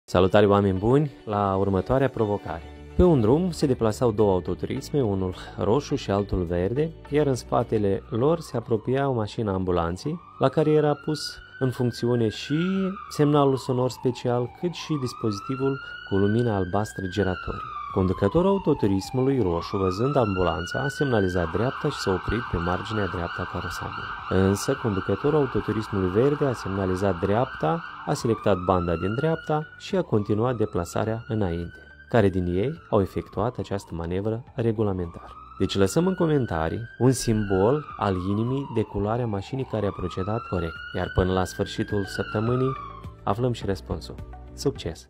Salutare, oameni buni, la următoarea provocare. Pe un drum se deplasau două autoturisme, unul roșu și altul verde, iar în spatele lor se apropia o mașină ambulanței, la care era pus în funcțiune și semnalul sonor special, cât și dispozitivul cu lumină albastră giratorie. Conducătorul autoturismului roșu, văzând ambulanța, a semnalizat dreapta și s-a oprit pe marginea dreaptă a carosabilului. Însă, conducătorul autoturismului verde a semnalizat dreapta, a selectat banda din dreapta și a continuat deplasarea înainte. Care din ei au efectuat această manevră regulamentară? Deci lăsăm în comentarii un simbol al inimii de culoarea mașinii care a procedat corect. Iar până la sfârșitul săptămânii aflăm și răspunsul. Succes!